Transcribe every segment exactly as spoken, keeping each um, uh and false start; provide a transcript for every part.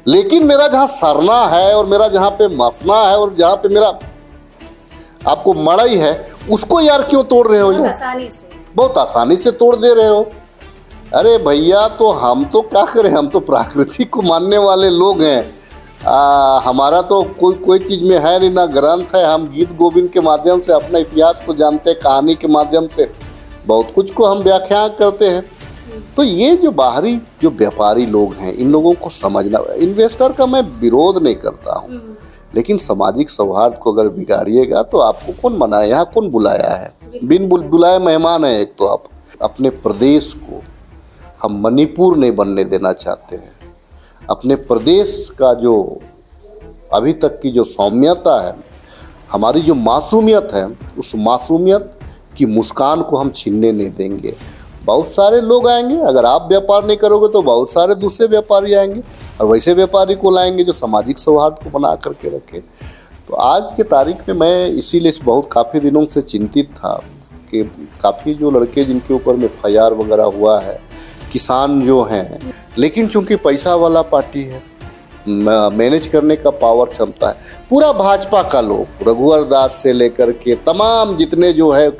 लेकिन मेरा जहाँ सरना है और मेरा जहाँ पे मसना है और जहाँ पे मेरा आपको मड़ई है, उसको यार क्यों तोड़ रहे हो? आसानी से, बहुत आसानी से तोड़ दे रहे हो। अरे भैया, तो हम तो क्या करें, हम तो प्रकृति को मानने वाले लोग हैं। आ, हमारा तो कोई कोई चीज़ में है नहीं, ना ग्रंथ है। हम गीत गोविंद के माध्यम से अपने इतिहास को जानते हैं, कहानी के माध्यम से बहुत कुछ को हम व्याख्या करते हैं। तो ये जो बाहरी जो व्यापारी लोग हैं, इन लोगों को समझना। इन्वेस्टर का मैं विरोध नहीं करता हूँ, लेकिन सामाजिक सौहार्द को अगर बिगाड़िएगा तो आपको कौन मनाए? यहाँ कौन बुलाया है? बिन बुलाए मेहमान है। एक तो आप अपने प्रदेश को हम मणिपुर नहीं बनने देना चाहते हैं। अपने प्रदेश का जो अभी तक की जो सौम्यता है, हमारी जो मासूमियत है, उस मासूमियत की मुस्कान को हम छीनने नहीं देंगे। बहुत सारे लोग आएंगे, अगर आप व्यापार नहीं करोगे तो बहुत सारे दूसरे व्यापारी आएंगे और वैसे व्यापारी को लाएंगे जो सामाजिक सौहार्द को बना करके रखे। तो आज के तारीख में मैं इसीलिए बहुत काफ़ी दिनों से चिंतित था कि काफ़ी जो लड़के जिनके ऊपर में एफ आई आर वगैरह हुआ है, किसान जो हैं, लेकिन चूंकि पैसा वाला पार्टी है, मैनेज करने का पावर क्षमता है, पूरा भाजपा का लोग, रघुवर दास से लेकर के तमाम जितने जो है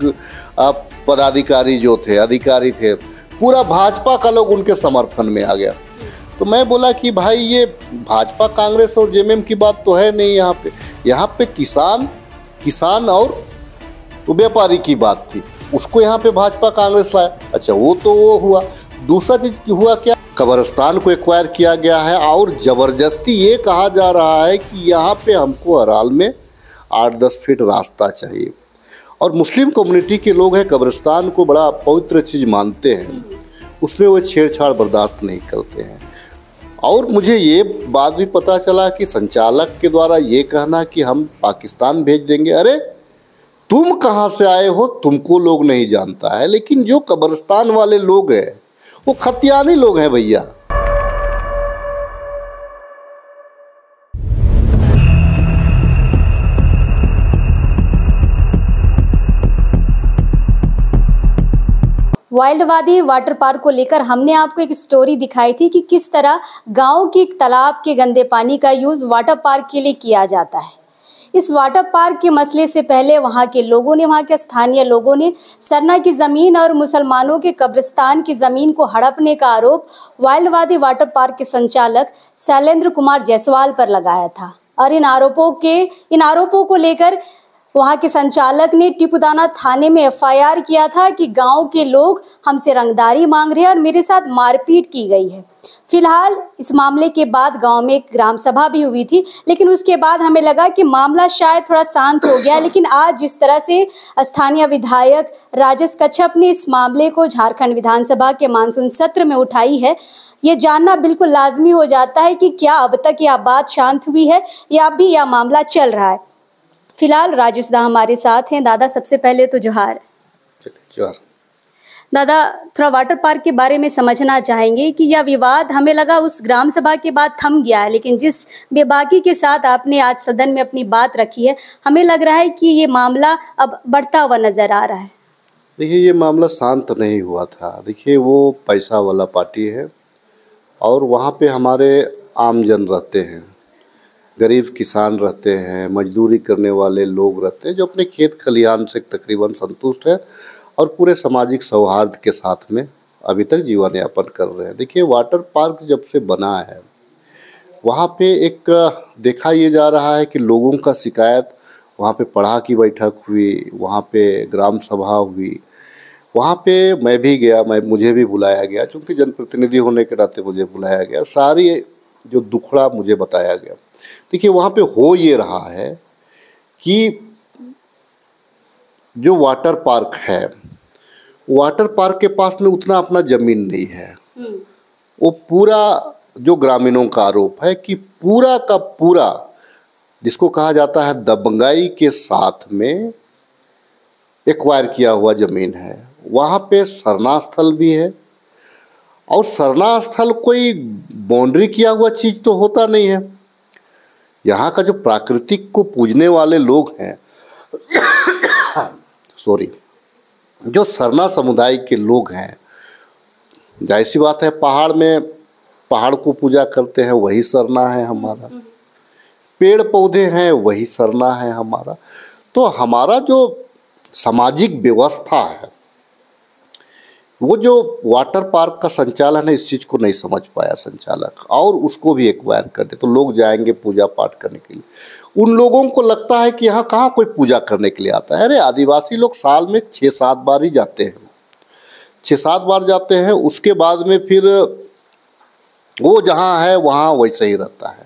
पदाधिकारी जो थे, अधिकारी थे, पूरा भाजपा का लोग उनके समर्थन में आ गया। तो मैं बोला कि भाई ये भाजपा कांग्रेस और जे एम एम की बात तो है नहीं यहाँ पे। यहाँ पे किसान किसान और व्यापारी की बात थी, उसको यहाँ पे भाजपा कांग्रेस लाया। अच्छा, वो तो वो हुआ। दूसरा चीज हुआ क्या, कब्रिस्तान को एक्वायर किया गया है और ज़बरदस्ती ये कहा जा रहा है कि यहाँ पे हमको हराल में आठ दस फीट रास्ता चाहिए। और मुस्लिम कम्युनिटी के लोग हैं, कब्रिस्तान को बड़ा पवित्र चीज़ मानते हैं, उसमें वो छेड़छाड़ बर्दाश्त नहीं करते हैं। और मुझे ये बात भी पता चला कि संचालक के द्वारा ये कहना कि हम पाकिस्तान भेज देंगे। अरे तुम कहाँ से आए हो तुमको लोग नहीं जानता है, लेकिन जो कब्रिस्तान वाले लोग हैं वो खतियानी लोग हैं भैया। वाइल्डवादी वाटर पार्क को लेकर हमने आपको एक स्टोरी दिखाई थी कि किस तरह गांव के तालाब के गंदे पानी का यूज़ वाटर पार्क के लिए किया जाता है। इस वाटर पार्क के मसले से पहले वहां के लोगों ने, वहां के स्थानीय लोगों ने सरना की ज़मीन और मुसलमानों के कब्रिस्तान की ज़मीन को हड़पने का आरोप वाइल्डवादी वाटर पार्क के संचालक शैलेंद्र कुमार जायसवाल पर लगाया था। और इन आरोपों के इन आरोपों को लेकर वहां के संचालक ने टिपुदाना थाने में एफ आई आर किया था कि गांव के लोग हमसे रंगदारी मांग रहे हैं और मेरे साथ मारपीट की गई है। फिलहाल इस मामले के बाद गांव में एक ग्राम सभा भी हुई थी, लेकिन उसके बाद हमें लगा कि मामला शायद थोड़ा शांत हो गया। लेकिन आज जिस तरह से स्थानीय विधायक राजेश कच्छप ने इस मामले को झारखंड विधानसभा के मानसून सत्र में उठाई है, ये जानना बिल्कुल लाजमी हो जाता है कि क्या अब तक यह बात शांत हुई है या अभी यह मामला चल रहा है। फिलहाल राजेश दा हमारे साथ हैं। दादा, सबसे पहले तो जोहार। जोहार। दादा, थोड़ा वाटर पार्क के बारे में समझना चाहेंगे कि यह विवाद हमें लगा उस ग्राम सभा के बाद थम गया है, लेकिन जिस बेबाकी के साथ आपने आज सदन में अपनी बात रखी है, हमें लग रहा है कि ये मामला अब बढ़ता हुआ नजर आ रहा है। देखिए, ये मामला शांत नहीं हुआ था। देखिए, वो पैसा वाला पार्टी है और वहाँ पे हमारे आमजन रहते हैं, गरीब किसान रहते हैं, मजदूरी करने वाले लोग रहते हैं, जो अपने खेत खलिहान से तकरीबन संतुष्ट है और पूरे सामाजिक सौहार्द के साथ में अभी तक जीवन यापन कर रहे हैं। देखिए, वाटर पार्क जब से बना है, वहाँ पे एक देखा ये जा रहा है कि लोगों का शिकायत, वहाँ पे पढ़ा की बैठक हुई, वहाँ पे ग्राम सभा हुई, वहाँ पे मैं भी गया, मैं मुझे भी बुलाया गया, क्योंकि जनप्रतिनिधि होने के नाते मुझे बुलाया गया। सारी जो दुखड़ा मुझे बताया गया। देखिए, वहाँ पे हो ये रहा है कि जो वाटर पार्क है, वाटर पार्क के पास में उतना अपना ज़मीन नहीं है। वो पूरा जो ग्रामीणों का आरोप है कि पूरा का पूरा, जिसको कहा जाता है दबंगाई के साथ में एक्वायर किया हुआ ज़मीन है। वहाँ पे सरना स्थल भी है और सरना स्थल कोई बाउंड्री किया हुआ चीज़ तो होता नहीं है। यहाँ का जो प्राकृतिक को पूजने वाले लोग हैं सॉरी जो सरना समुदाय के लोग हैं, जाहिर सी बात है, पहाड़ में पहाड़ को पूजा करते हैं वही सरना है हमारा, पेड़ पौधे हैं वही सरना है हमारा। तो हमारा जो सामाजिक व्यवस्था है, वो जो वाटर पार्क का संचालन है, इस चीज़ को नहीं समझ पाया संचालक, और उसको भी एक्वायर कर दे तो लोग जाएंगे पूजा पाठ करने के लिए। उन लोगों को लगता है कि यहाँ कहाँ कोई पूजा करने के लिए आता है। अरे आदिवासी लोग साल में छः सात बार ही जाते हैं, छः सात बार जाते हैं, उसके बाद में फिर वो जहाँ है वहाँ वैसे ही रहता है।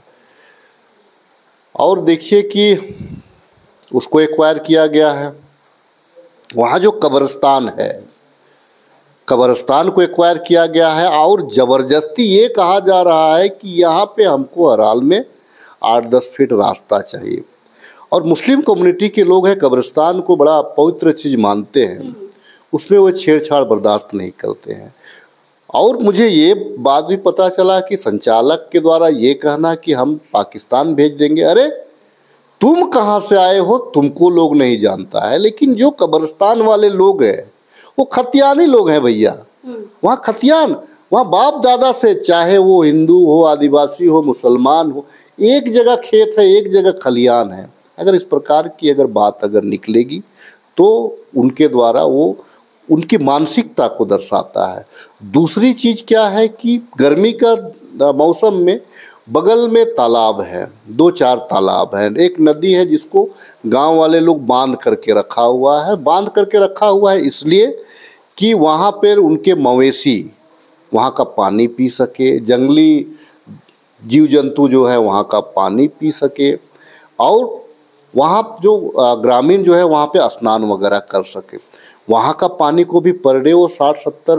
और देखिए कि उसको एक्वायर किया गया है। वहाँ जो कब्रिस्तान है, कब्रिस्तान को एक्वायर किया गया है, और ज़बरदस्ती ये कहा जा रहा है कि यहाँ पे हमको हर हाल में आठ दस फीट रास्ता चाहिए। और मुस्लिम कम्युनिटी के लोग हैं, कब्रिस्तान को बड़ा पवित्र चीज़ मानते हैं, उसमें वो छेड़छाड़ बर्दाश्त नहीं करते हैं। और मुझे ये बात भी पता चला कि संचालक के द्वारा ये कहना कि हम पाकिस्तान भेज देंगे। अरे तुम कहाँ से आए हो तुमको लोग नहीं जानता है, लेकिन जो कब्रिस्तान वाले लोग हैं वो खतियानी लोग हैं भैया। वहाँ खतियान, वहाँ बाप दादा से, चाहे वो हिंदू हो, आदिवासी हो, मुसलमान हो, एक जगह खेत है, एक जगह खलियान है। अगर इस प्रकार की अगर बात अगर निकलेगी तो उनके द्वारा वो उनकी मानसिकता को दर्शाता है। दूसरी चीज़ क्या है कि गर्मी का मौसम में बगल में तालाब है, दो चार तालाब हैं, एक नदी है जिसको गांव वाले लोग बांध करके रखा हुआ है। बांध करके रखा हुआ है इसलिए कि वहाँ पर उनके मवेशी वहाँ का पानी पी सके, जंगली जीव जंतु जो है वहाँ का पानी पी सके, और वहाँ जो ग्रामीण जो है वहाँ पे स्नान वगैरह कर सके। वहाँ का पानी को भी पर डे वो साठ सत्तर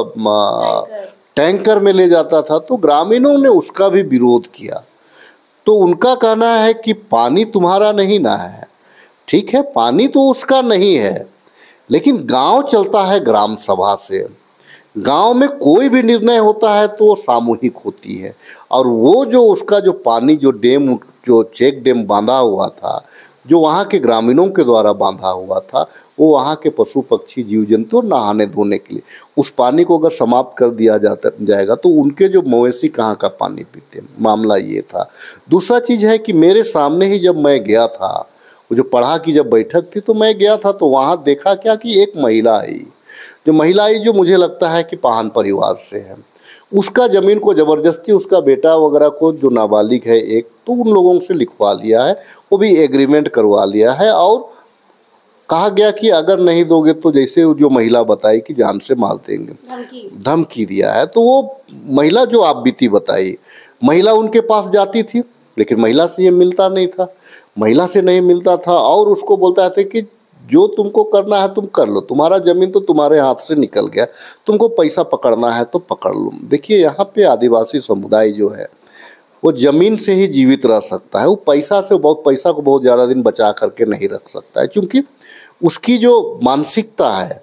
टैंकर में ले जाता था, तो ग्रामीणों ने उसका भी विरोध किया। तो उनका कहना है कि पानी तुम्हारा नहीं ना है, ठीक है पानी तो उसका नहीं है, लेकिन गांव चलता है ग्राम सभा से। गांव में कोई भी निर्णय होता है तो वो सामूहिक होती है, और वो जो उसका जो पानी जो डैम जो चेक डैम बांधा हुआ था, जो वहाँ के ग्रामीणों के द्वारा बांधा हुआ था, वो वहाँ के पशु पक्षी जीव जंतु नहाने धोने के लिए, उस पानी को अगर समाप्त कर दिया जाता जाएगा तो उनके जो मवेशी कहाँ का पानी पीते हैं। मामला ये था। दूसरा चीज़ है कि मेरे सामने ही जब मैं गया था, वो जो पढ़ा की जब बैठक थी तो मैं गया था, तो वहाँ देखा क्या कि एक महिला आई, जो महिला आई जो मुझे लगता है कि पाहन परिवार से है, उसका ज़मीन को ज़बरदस्ती उसका बेटा वगैरह को जो नाबालिग है एक, तो उन लोगों से लिखवा लिया है, वो भी एग्रीमेंट करवा लिया है, और कहा गया कि अगर नहीं दोगे तो जैसे जो महिला बताई कि जान से मार देंगे, धमकी धमकी दिया है। तो वो महिला जो आप बीती बताई, महिला उनके पास जाती थी, लेकिन महिला से ये मिलता नहीं था, महिला से नहीं मिलता था, और उसको बोलता था कि जो तुमको करना है तुम कर लो, तुम्हारा ज़मीन तो तुम्हारे हाथ से निकल गया, तुमको पैसा पकड़ना है तो पकड़ लो। देखिए यहाँ पे आदिवासी समुदाय जो है वो ज़मीन से ही जीवित रह सकता है, वो पैसा से बहुत पैसा को बहुत ज़्यादा दिन बचा करके नहीं रख सकता है, क्योंकि उसकी जो मानसिकता है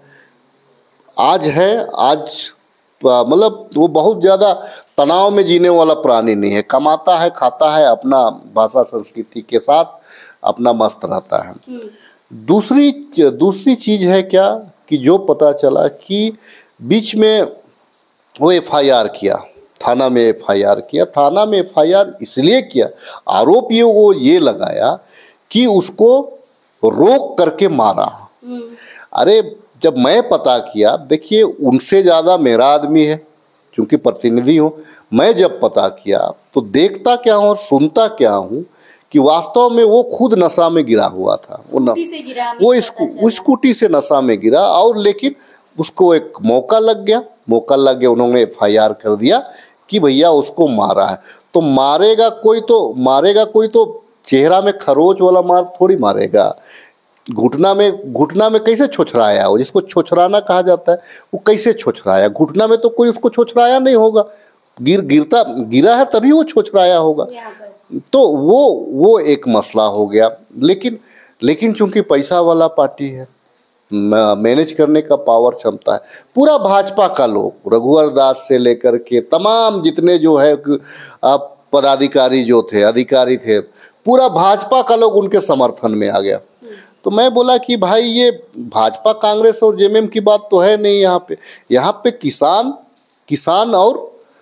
आज है आज मतलब वो बहुत ज़्यादा तनाव में जीने वाला प्राणी नहीं है, कमाता है, खाता है, अपना भाषा संस्कृति के साथ अपना मस्त रहता है। दूसरी दूसरी चीज़ है क्या कि जो पता चला कि बीच में वो एफ आई आर किया, थाना में एफ आई आर किया, थाना में एफ आई आर इसलिए किया, आरोप ये वो ये लगाया कि उसको रोक करके मारा। अरे जब मैं पता किया, देखिए उनसे ज़्यादा मेरा आदमी है क्योंकि प्रतिनिधि हूँ, मैं जब पता किया तो देखता क्या हूँ और सुनता क्या हूँ कि वास्तव में वो खुद नशा में गिरा हुआ था। वो न, वो स्कू, स्कूटी से नशा में गिरा, और लेकिन उसको एक मौका लग गया मौका लग गया उन्होंने एफ आई आर कर दिया कि भैया उसको मारा है। तो मारेगा कोई तो मारेगा कोई तो चेहरा में खरोच वाला मार थोड़ी मारेगा, घुटना में घुटना में कैसे छोछराया हो, जिसको छोछराना कहा जाता है, वो कैसे छोछराया, घुटना में तो कोई उसको छोछराया नहीं होगा, गिर गिरता गिरा है तभी वो छोछराया होगा। तो वो वो एक मसला हो गया। लेकिन लेकिन चूंकि पैसा वाला पार्टी है, मैनेज करने का पावर क्षमता है, पूरा भाजपा का लोग, रघुवर दास से लेकर के तमाम जितने जो है पदाधिकारी जो थे, अधिकारी थे, पूरा भाजपा का लोग उनके समर्थन में आ गया। तो मैं बोला कि भाई ये भाजपा कांग्रेस और जे एम एम की बात तो है नहीं, यहाँ पे यहाँ पे किसान किसान और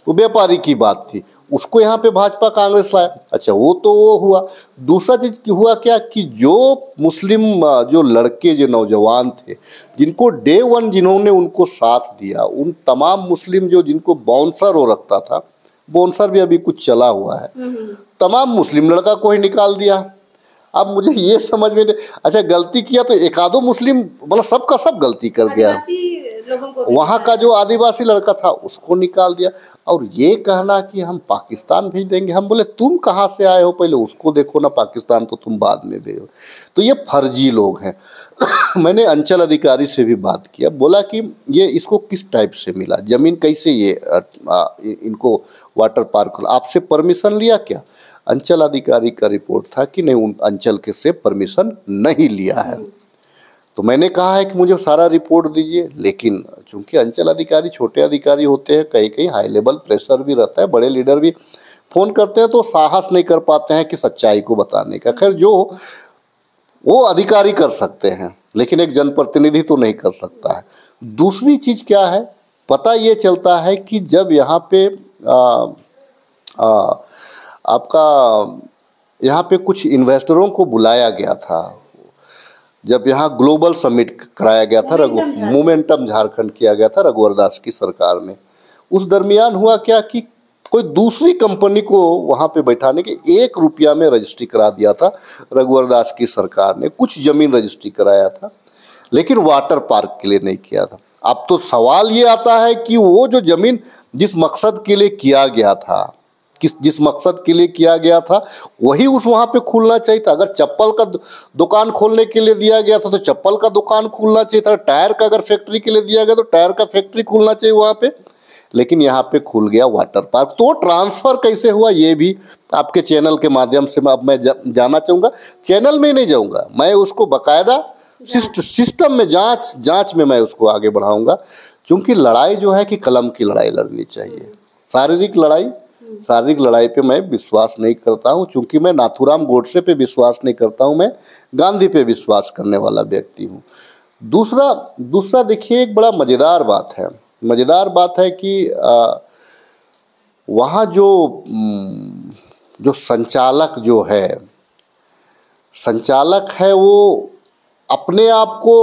वो व्यापारी की बात थी, उसको यहाँ पे भाजपा कांग्रेस लाया। अच्छा, वो तो वो हुआ। दूसरा चीज हुआ क्या कि जो मुस्लिम जो लड़के जो नौजवान थे, जिनको डे वन जिन्होंने उनको साथ दिया, उन तमाम मुस्लिम जो जिनको बाउंसर हो रखता था, बाउंसर भी अभी कुछ चला हुआ है, तमाम मुस्लिम लड़का को ही निकाल दिया। अब मुझे ये समझ में नहीं, अच्छा गलती किया तो एक आधो मुस्लिम, मतलब सबका सब गलती कर गया। लोगों को वहाँ का जो आदिवासी लड़का था उसको निकाल दिया। और ये कहना कि हम पाकिस्तान भेज देंगे, हम बोले तुम कहाँ से आए हो, पहले उसको देखो ना, पाकिस्तान तो तुम बाद में दे हो। तो ये फर्जी लोग हैं। मैंने अंचल अधिकारी से भी बात किया, बोला कि ये इसको किस टाइप से मिला, ज़मीन कैसे ये आ, आ, इनको वाटर पार्क, आपसे परमिशन लिया क्या? अंचल अधिकारी का रिपोर्ट था कि नहीं, उन अंचल के से परमिशन नहीं लिया है। तो मैंने कहा है कि मुझे सारा रिपोर्ट दीजिए, लेकिन चूंकि अंचल अधिकारी छोटे अधिकारी होते हैं, कहीं कहीं हाई लेवल प्रेशर भी रहता है, बड़े लीडर भी फ़ोन करते हैं तो साहस नहीं कर पाते हैं कि सच्चाई को बताने का। खैर, जो वो अधिकारी कर सकते हैं, लेकिन एक जनप्रतिनिधि तो नहीं कर सकता है। दूसरी चीज़ क्या है, पता ये चलता है कि जब यहाँ पे आ, आ, आपका यहाँ पे कुछ इन्वेस्टरों को बुलाया गया था, जब यहाँ ग्लोबल समिट कराया गया था, रघु मोमेंटम झारखंड किया गया था रघुवर दास की सरकार में, उस दरमियान हुआ क्या कि कोई दूसरी कंपनी को वहाँ पे बैठाने के एक रुपया में रजिस्ट्री करा दिया था रघुवर दास की सरकार ने। कुछ ज़मीन रजिस्ट्री कराया था, लेकिन वाटर पार्क के लिए नहीं किया था। अब तो सवाल ये आता है कि वो जो ज़मीन जिस मकसद के लिए किया गया था, किस जिस मकसद के लिए किया गया था, वही उस वहाँ पे खुलना चाहिए था। अगर चप्पल का दुकान खोलने के लिए दिया गया था तो चप्पल का दुकान खुलना चाहिए था। टायर का अगर फैक्ट्री के लिए दिया गया तो टायर का फैक्ट्री खुलना चाहिए वहाँ पे, लेकिन यहाँ पे खुल गया वाटर पार्क। तो ट्रांसफ़र कैसे हुआ, ये भी आपके चैनल के माध्यम से मैं अब मैं जा, जाना चाहूँगा। चैनल में ही नहीं जाऊँगा, मैं उसको बाकायदा सिस्ट, सिस्टम में जांच जांच में मैं उसको आगे बढ़ाऊँगा। क्योंकि लड़ाई जो है कि कलम की लड़ाई लड़नी चाहिए, शारीरिक लड़ाई शारीरिक लड़ाई पे मैं विश्वास नहीं करता हूँ। चूँकि मैं नाथूराम गोडसे पे विश्वास नहीं करता हूँ, मैं गांधी पे विश्वास करने वाला व्यक्ति हूँ। दूसरा दूसरा देखिए, एक बड़ा मज़ेदार बात है मज़ेदार बात है कि आ, वहाँ जो जो संचालक जो है संचालक है वो अपने आप को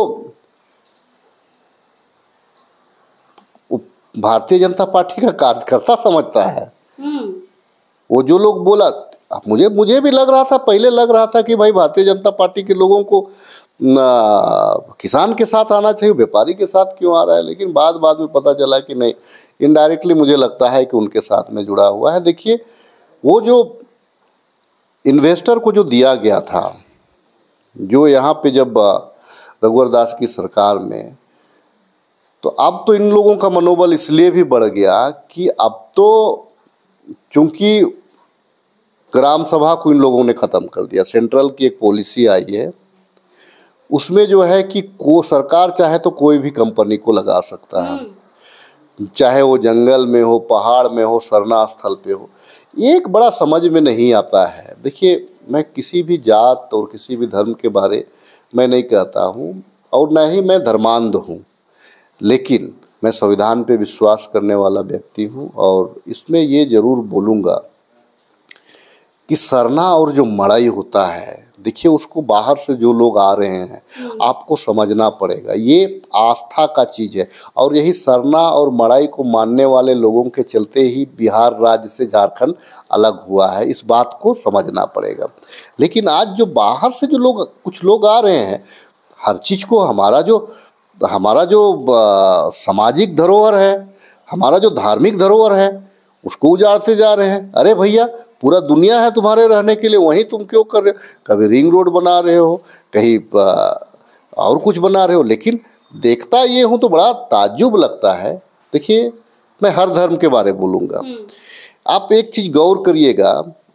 भारतीय जनता पार्टी का कार्यकर्ता समझता है। वो जो लोग बोला, मुझे मुझे भी लग रहा था, पहले लग रहा था कि भाई भारतीय जनता पार्टी के लोगों को न, किसान के साथ आना चाहिए, व्यापारी के साथ क्यों आ रहा है। लेकिन बाद बाद में पता चला कि नहीं, इनडायरेक्टली मुझे लगता है कि उनके साथ में जुड़ा हुआ है। देखिए, वो जो इन्वेस्टर को जो दिया गया था, जो यहाँ पे जब रघुवर दास की सरकार में, तो अब तो इन लोगों का मनोबल इसलिए भी बढ़ गया कि अब तो चूँकि ग्राम सभा को इन लोगों ने ख़त्म कर दिया। सेंट्रल की एक पॉलिसी आई है, उसमें जो है कि को सरकार चाहे तो कोई भी कंपनी को लगा सकता है, चाहे वो जंगल में हो, पहाड़ में हो, सरना स्थल पे हो। एक बड़ा समझ में नहीं आता है। देखिए, मैं किसी भी जात और किसी भी धर्म के बारे में नहीं कहता हूँ, और न ही मैं धर्मांध हूँ, लेकिन मैं संविधान पे विश्वास करने वाला व्यक्ति हूँ। और इसमें ये ज़रूर बोलूँगा कि सरना और जो मड़ई होता है, देखिए उसको बाहर से जो लोग आ रहे हैं, आपको समझना पड़ेगा, ये आस्था का चीज़ है। और यही सरना और मड़ई को मानने वाले लोगों के चलते ही बिहार राज्य से झारखंड अलग हुआ है, इस बात को समझना पड़ेगा। लेकिन आज जो बाहर से जो लोग कुछ लोग आ रहे हैं, हर चीज़ को हमारा जो हमारा जो सामाजिक धरोहर है, हमारा जो धार्मिक धरोहर है, उसको उजाड़ते जा रहे हैं। अरे भैया, पूरा दुनिया है तुम्हारे रहने के लिए, वहीं तुम क्यों कर रहे हो? कभी रिंग रोड बना रहे हो, कहीं और कुछ बना रहे हो। लेकिन देखता ये हूँ तो बड़ा ताज्जुब लगता है। देखिए, मैं हर धर्म के बारे में बोलूँगा, आप एक चीज़ गौर करिएगा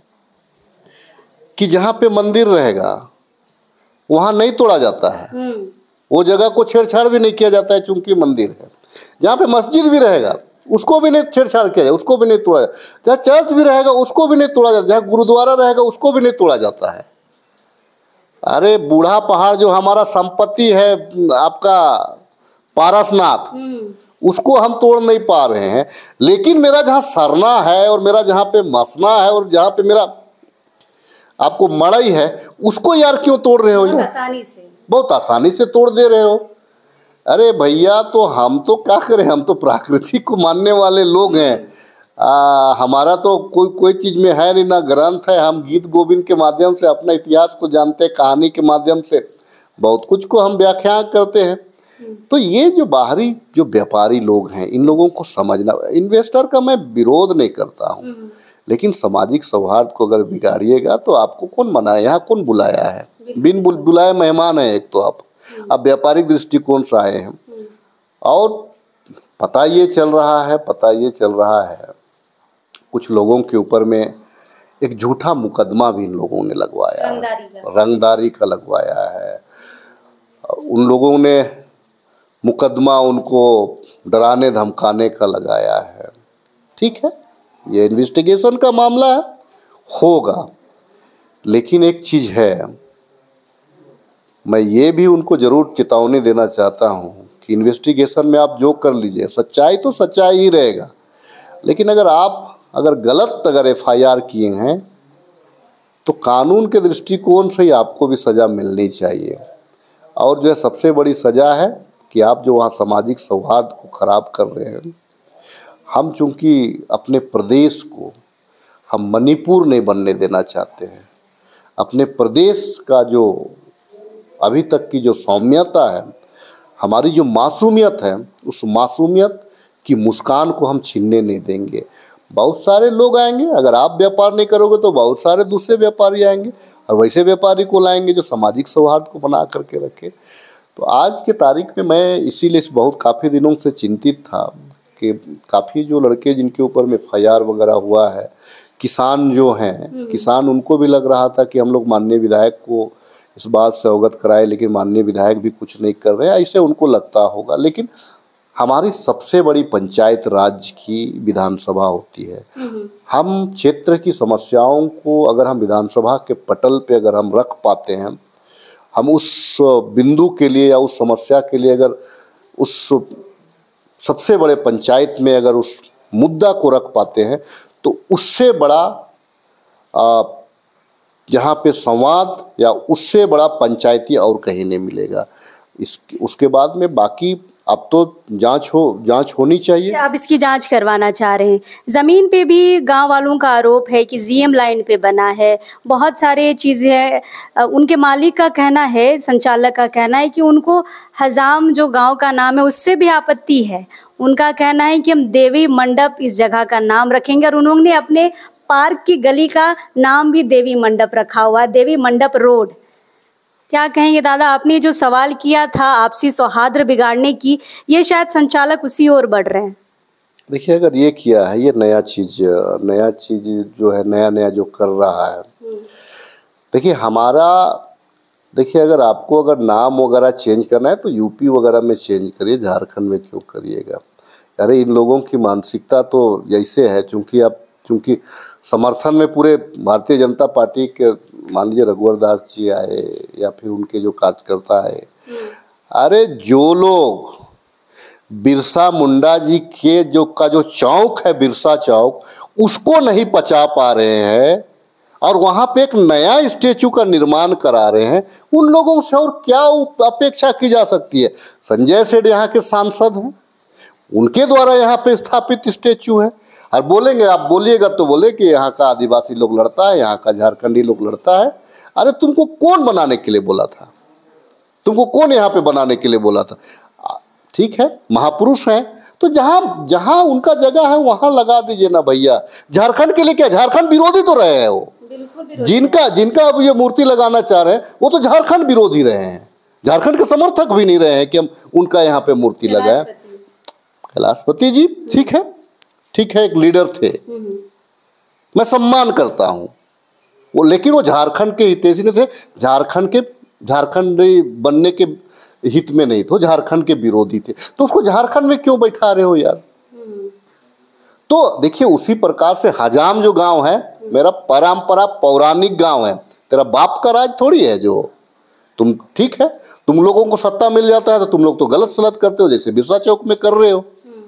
कि जहाँ पे मंदिर रहेगा वहाँ नहीं तोड़ा जाता है, वो जगह को छेड़छाड़ भी नहीं किया जाता है, चूंकि मंदिर है। जहाँ पे मस्जिद भी रहेगा उसको भी नहीं छेड़छाड़ किया जाए, उसको भी नहीं तोड़ा जाए। जहाँ चर्च भी रहेगा उसको भी नहीं तोड़ा जाता, जहाँ गुरुद्वारा रहेगा उसको भी नहीं तोड़ा जाता है। अरे बूढ़ा पहाड़ जो हमारा संपत्ति है, आपका पारसनाथ, उसको हम तोड़ नहीं पा रहे हैं। लेकिन मेरा जहाँ सरना है और मेरा जहाँ पे मसना है और जहाँ पे मेरा आपको मड़ई है, उसको यार क्यों तोड़ रहे हो यार? आसानी से, बहुत आसानी से तोड़ दे रहे हो। अरे भैया, तो हम तो क्या करें, हम तो प्रकृति को मानने वाले लोग हैं। आ, हमारा तो कोई कोई चीज़ में है नहीं, ना ग्रंथ है। हम गीत गोविंद के माध्यम से अपना इतिहास को जानते हैं, कहानी के माध्यम से बहुत कुछ को हम व्याख्या करते हैं। तो ये जो बाहरी जो व्यापारी लोग हैं, इन लोगों को समझना। इन्वेस्टर का मैं विरोध नहीं करता हूँ, लेकिन सामाजिक सौहार्द को अगर बिगाड़िएगा तो आपको कौन मनाया, यहाँ कौन बुलाया है? बिन बुल, बुलाए मेहमान है एक तो आप अब व्यापारिक दृष्टिकोण से आए हैं। और पता ये चल रहा है पता ये चल रहा है कुछ लोगों के ऊपर में एक झूठा मुकदमा भी इन लोगों ने लगवाया है, रंगदारी का लगवाया है। उन लोगों ने मुकदमा उनको डराने धमकाने का लगाया है। ठीक है, ये इन्वेस्टिगेशन का मामला है, होगा। लेकिन एक चीज़ है, मैं ये भी उनको ज़रूर चेतावनी देना चाहता हूँ कि इन्वेस्टिगेशन में आप जो कर लीजिए, सच्चाई तो सच्चाई ही रहेगा। लेकिन अगर आप अगर गलत अगर एफ आई आर किए हैं तो कानून के दृष्टिकोण से ही आपको भी सज़ा मिलनी चाहिए। और जो है सबसे बड़ी सज़ा है कि आप जो वहाँ सामाजिक सौहार्द को ख़राब कर रहे हैं। हम चूँकि अपने प्रदेश को हम मणिपुर नहीं बनने देना चाहते हैं। अपने प्रदेश का जो अभी तक की जो सौम्यता है, हमारी जो मासूमियत है, उस मासूमियत की मुस्कान को हम छीनने नहीं देंगे। बहुत सारे लोग आएंगे, अगर आप व्यापार नहीं करोगे तो बहुत सारे दूसरे व्यापारी आएंगे और वैसे व्यापारी को लाएंगे जो सामाजिक सौहार्द को बना करके रखे। तो आज के तारीख में मैं इसीलिए बहुत काफ़ी दिनों से चिंतित था कि काफ़ी जो लड़के जिनके ऊपर में एफ आई आर वगैरह हुआ है, किसान जो हैं, किसान, उनको भी लग रहा था कि हम लोग माननीय विधायक को इस बात से अवगत कराए, लेकिन माननीय विधायक भी कुछ नहीं कर रहे हैं, ऐसे उनको लगता होगा। लेकिन हमारी सबसे बड़ी पंचायत राज्य की विधानसभा होती है। हम क्षेत्र की समस्याओं को अगर हम विधानसभा के पटल पे अगर हम रख पाते हैं, हम उस बिंदु के लिए या उस समस्या के लिए अगर उस सबसे बड़े पंचायत में अगर उस मुद्दा को रख पाते हैं, तो उससे बड़ा आ, जहाँ पे संवाद या उससे बड़ा पंचायती और कहीं नहीं मिलेगा। इस उसके बाद में बाकी अब तो जांच हो जांच होनी चाहिए। आप इसकी जांच करवाना चाह रहे हैं। ज़मीन पे भी गांव वालों का आरोप है कि जी एम लाइन पे बना है, बहुत सारे चीज़ें हैं। उनके मालिक का कहना है, संचालक का कहना है कि उनको हजाम जो गांव का नाम है उससे भी आपत्ति है। उनका कहना है कि हम देवी मंडप इस जगह का नाम रखेंगे, और उन्होंने अपने पार्क की गली का नाम भी देवी मंडप रखा हुआ है, देवी मंडप रोड। क्या कहेंगे दादा, आपने जो सवाल किया था आपसी सौहार्द बिगाड़ने की, ये शायद संचालक उसी ओर बढ़ रहे हैं। देखिए, अगर ये किया है, ये नया चीज़ नया चीज़ जो है, नया नया जो कर रहा है, देखिए हमारा देखिए अगर आपको अगर नाम वगैरह चेंज करना है तो यूपी वगैरह में चेंज करिए, झारखंड में क्यों करिएगा? अरे इन लोगों की मानसिकता तो ऐसे है, चूँकि अब चूँकि समर्थन में पूरे भारतीय जनता पार्टी के मान लीजिए रघुवर दास जी आए या फिर उनके जो कार्यकर्ता है, अरे जो लोग बिरसा मुंडा जी के जो का जो चौक है, बिरसा चौक, उसको नहीं पचा पा रहे हैं और वहाँ पे एक नया स्टेचू का निर्माण करा रहे हैं, उन लोगों से और क्या अपेक्षा की जा सकती है? संजय सेठ यहाँ के सांसद हैं, उनके द्वारा यहाँ पे स्थापित स्टेचू है। और बोलेंगे, आप बोलिएगा तो बोले कि यहाँ का आदिवासी लोग लड़ता है, यहाँ का झारखंडी लोग लड़ता है। अरे तुमको कौन बनाने के लिए बोला था? तुमको कौन यहाँ पे बनाने के लिए बोला था? ठीक है, महापुरुष हैं तो जहाँ जहाँ उनका जगह है वहाँ लगा दीजिए ना भैया। झारखंड के लिए क्या? झारखंड विरोधी तो रहे हैं वो, जिनका जिनका अब ये मूर्ति लगाना चाह रहे हैं वो तो झारखंड विरोधी रहे हैं, झारखंड के समर्थक भी नहीं रहे हैं कि हम उनका यहाँ पे मूर्ति लगाए। कैलाशपति जी ठीक है, ठीक है, एक लीडर थे, मैं सम्मान करता हूँ वो, लेकिन वो झारखंड के हितैषी नहीं थे, झारखंड के झारखंड बनने के हित में नहीं थे, झारखंड के विरोधी थे। तो उसको झारखंड में क्यों बैठा रहे हो यार? तो देखिए उसी प्रकार से हजाम जो गांव है, मेरा परंपरा पौराणिक गांव है, तेरा बाप का राज थोड़ी है जो तुम, ठीक है, तुम लोगों को सत्ता मिल जाता है तो तुम लोग तो गलत सलत करते हो, जैसे बिरसा चौक में कर रहे हो।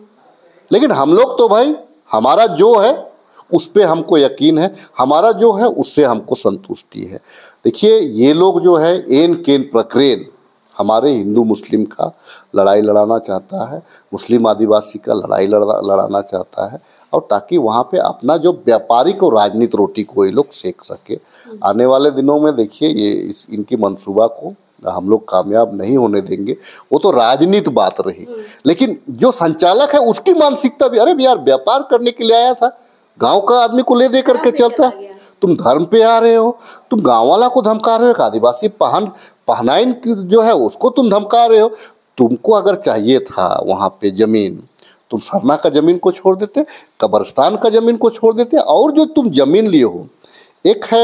लेकिन हम लोग तो भाई, हमारा जो है उस पे हमको यकीन है, हमारा जो है उससे हमको संतुष्टि है। देखिए ये लोग जो है एन केन प्रक्रेन हमारे हिंदू मुस्लिम का लड़ाई लड़ाना चाहता है, मुस्लिम आदिवासी का लड़ाई लड़ा लड़ाना चाहता है, और ताकि वहाँ पे अपना जो व्यापारिक और राजनीतिक रोटी को ये लोग सेक सके। आने वाले दिनों में देखिए ये इस इनकी मंसूबा को हम लोग कामयाब नहीं होने देंगे। वो तो राजनीतिक बात रही, लेकिन जो संचालक है उसकी मानसिकता भी, अरे यार व्यापार करने के लिए आया था, गांव का आदमी को ले दे करके चलता, तुम धर्म पे आ रहे हो, तुम गांव वाला को धमका रहे हो, आदिवासी पहन पहनाइन जो है उसको तुम धमका रहे हो। तुमको अगर चाहिए था वहाँ पे जमीन, तुम सरना का जमीन को छोड़ देते, कब्रिस्तान का जमीन को छोड़ देते, और जो तुम जमीन लिए हो, एक है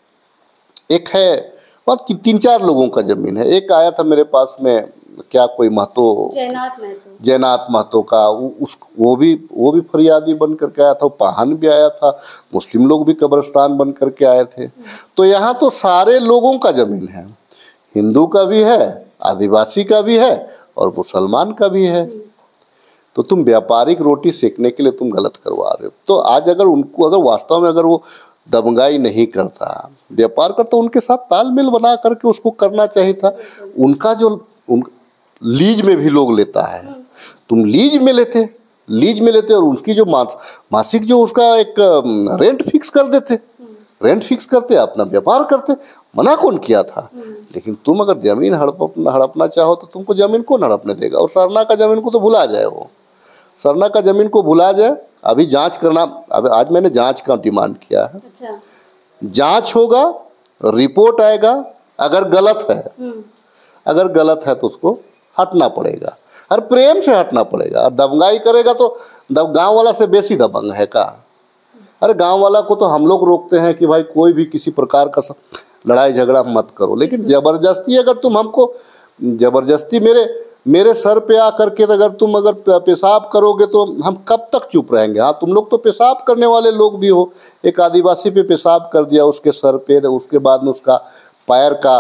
एक है बहुत तीन चार लोगों का जमीन है। एक आया था मेरे पास में, क्या कोई महतो, जयनाथ महतो जयनाथ महतो का, उस वो भी वो भी फरियादी बन करके आया था, पाहन भी आया था, मुस्लिम लोग भी कब्रिस्तान बन करके आए थे। तो यहाँ तो सारे लोगों का जमीन है, हिंदू का भी है, आदिवासी का भी है, और मुसलमान का भी है। तो तुम व्यापारिक रोटी सेकने के लिए तुम गलत करवा रहे हो। तो आज अगर उनको, अगर वास्तव में अगर वो दबंगाई नहीं करता, व्यापार करता, उनके साथ तालमेल बना करके उसको करना चाहिए था। उनका जो उन लीज में भी लोग लेता है, तुम लीज में लेते लीज में लेते और उनकी जो मासिक जो उसका एक रेंट फिक्स कर देते, रेंट फिक्स करते, अपना व्यापार करते। मना कौन किया था? लेकिन तुम अगर जमीन हड़प हड़पना चाहो तो तुमको जमीन कौन हड़पने देगा? और सरना का जमीन को तो भुला जाए, वो सरना का जमीन को भुला जाए। अभी जांच करना, अब आज मैंने जांच का डिमांड किया है। अच्छा। जांच होगा, रिपोर्ट आएगा, अगर गलत है अगर गलत है तो उसको हटना पड़ेगा, और प्रेम से हटना पड़ेगा। दबंगाई करेगा तो दब गाँव वाला से बेसी दबंग है का? अरे गांव वाला को तो हम लोग रोकते हैं कि भाई कोई भी किसी प्रकार का लड़ाई झगड़ा मत करो, लेकिन ज़बरदस्ती अगर तुम हमको ज़बरदस्ती मेरे मेरे सर पे आ करके अगर तुम अगर पेशाब करोगे तो हम कब तक चुप रहेंगे? हाँ, तुम लोग तो पेशाब करने वाले लोग भी हो। एक आदिवासी पे पेशाब कर दिया उसके सर पे, उसके बाद में उसका पैर का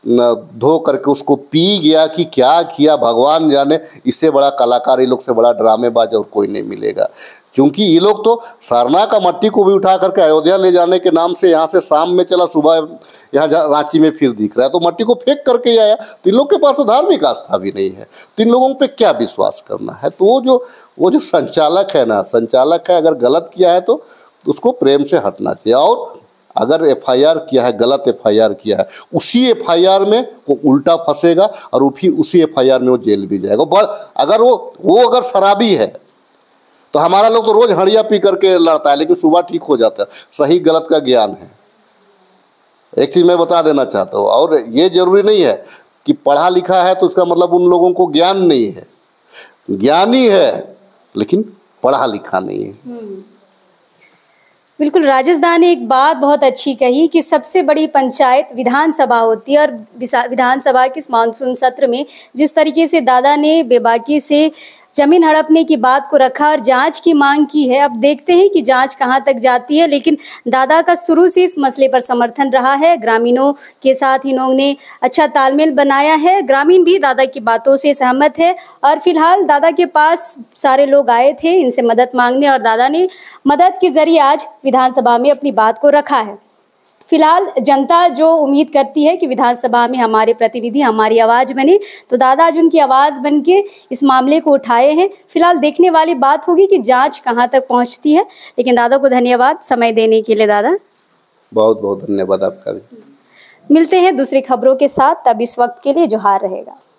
धो करके उसको पी गया कि क्या किया भगवान जाने। इससे बड़ा कलाकार, ये लोग से बड़ा ड्रामेबाज और कोई नहीं मिलेगा। क्योंकि ये लोग तो सरना का मट्टी को भी उठा करके अयोध्या ले जाने के नाम से यहाँ से शाम में चला, सुबह यहाँ रांची में फिर दिख रहा है, तो मट्टी को फेंक करके आया। तो इन लोग के पास तो धार्मिक आस्था भी नहीं है, तो इन लोगों पे क्या विश्वास करना है? तो वो जो वो जो संचालक है ना, संचालक है, अगर गलत किया है तो उसको प्रेम से हटना चाहिए। और अगर एफ आई आर किया है, गलत एफ आई आर किया है, उसी एफ आई आर में वो उल्टा फंसेगा, और फिर उसी एफ आई आर में वो जेल भी जाएगा। अगर वो वो अगर शराबी है तो हमारा लोग तो रोज हड़िया पी करके लड़ता है, लेकिन सुबह ठीक हो जाता है। सही गलत का ज्ञान है। एक चीज़ मैं बता देना चाहता हूँ, और ये जरूरी नहीं है कि पढ़ा लिखा है तो उसका मतलब उन लोगों को ज्ञान नहीं है। ज्ञानी है लेकिन पढ़ा लिखा नहीं है। बिल्कुल, राजेश दा ने एक बात बहुत अच्छी कही कि सबसे बड़ी पंचायत विधानसभा होती है, और विधानसभा के इस मानसून सत्र में जिस तरीके से दादा ने बेबाकी से जमीन हड़पने की बात को रखा और जांच की मांग की है, अब देखते हैं कि जांच कहां तक जाती है। लेकिन दादा का शुरू से इस मसले पर समर्थन रहा है, ग्रामीणों के साथ इन्होंने अच्छा तालमेल बनाया है, ग्रामीण भी दादा की बातों से सहमत है। और फिलहाल दादा के पास सारे लोग आए थे इनसे मदद मांगने, और दादा ने मदद के जरिए आज विधानसभा में अपनी बात को रखा है। फिलहाल जनता जो उम्मीद करती है कि विधानसभा में हमारे प्रतिनिधि हमारी आवाज़ बने, तो दादा आज उनकी आवाज़ बन के इस मामले को उठाए हैं। फिलहाल देखने वाली बात होगी कि जांच कहां तक पहुंचती है। लेकिन दादा को धन्यवाद समय देने के लिए। दादा बहुत बहुत धन्यवाद आपका भी। मिलते हैं दूसरी खबरों के साथ, तब इस वक्त के लिए जोहार रहेगा।